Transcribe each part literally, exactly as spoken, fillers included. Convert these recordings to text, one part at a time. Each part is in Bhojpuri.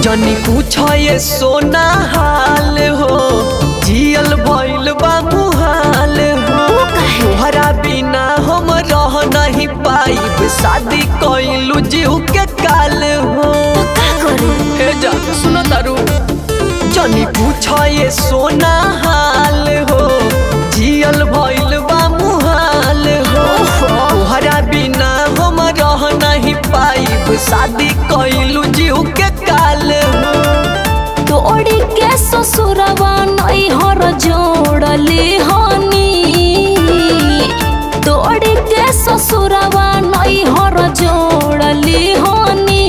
जनी पूछो ये सोना हाल हो, जियल भइल बा मुहाल हो। तोहरा बिना हम रह नहीं पाइब, शादी कइलू जीव के काल हो। हे जा सुनो तारू, जनी पूछो ये सोना हाल हो, जियल भइल बा मुहाल हो। तोहरा बिना हम रह नहीं पाइब, शादी कइलू जीव के काल हो। तोड़ी के ससुरवा नहीं हर जोड़ली हनी, तोड़ी के ससुरवा नहीं हर जोड़ली हनी।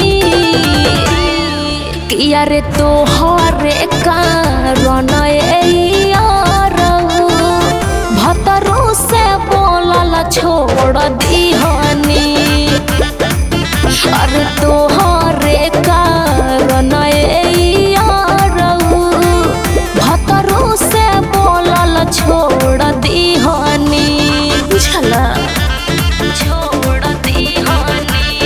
किया रे तोहरे कारण भतरू से बोलल छोड़ दी हनी। अरे तोहरे कारण भतरू से बोलल छोड़ दी हनी। बुझला छोड़ दी हनी।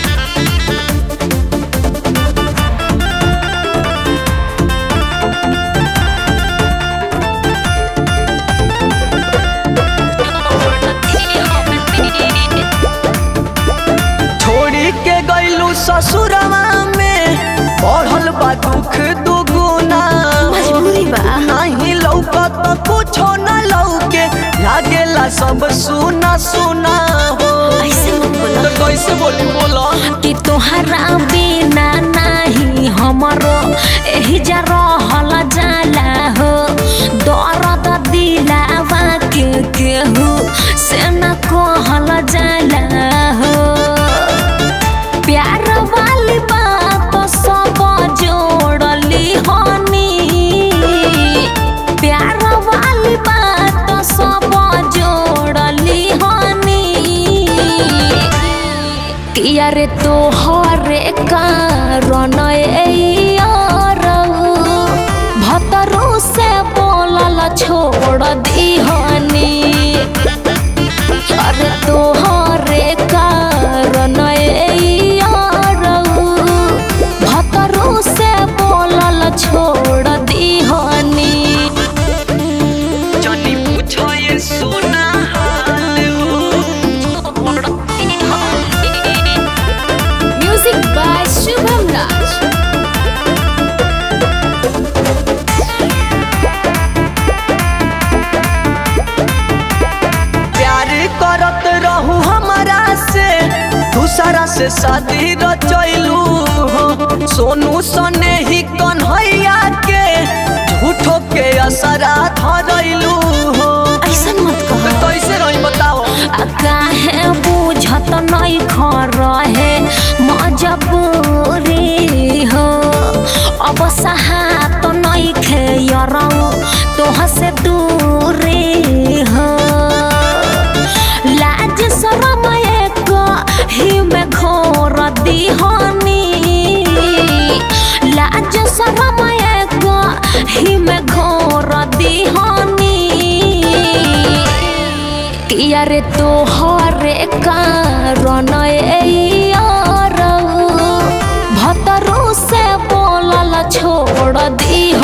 छोड़ी के गइलू ससुरवा में, बढ़ल बा दुख दुगुना। मजबूरी बा नहीं लौकत कुछो न लौके, लागेला सब सुना सुना हो। ऐसे मत बोला। तो कैसे बोली बोला कि तोहरा बिना नहीं हमरो एही जा रहल जाला हो। दर्द दिलावा के केहू से न कहल जाला हो। प्यार वाली बात सब जोड़ली हनी, प्यार वाली बात सब जोड़ली हनी। किया रे तोहरे कारण भतरू से बोलल छोड़ दी हनी। अरे तोहरे कारण भतरू से बोलल छोड़ दी हनी। जनी पूछो ये सोना हाल हो। Music by Shubham Raj. प्यार करत रहू हमारा से, दूसरा से शादी रचैलू हो। सोनू सने ही कन्हैया के, झूठो के असरा धरैलू हो। ऐसा मत कह। कैसे रही बताओ। काहे बुझत नहीं खर है मजबूरी हो। अब सहात नहीं खेयरौ तोह से दूरी हो। लाज शरम एक ही में घोर दी हनी, लाज शरम एक ही में घोर दी हनी। किया रे तोहरे कारण भतरू से बोलल छोड़ दी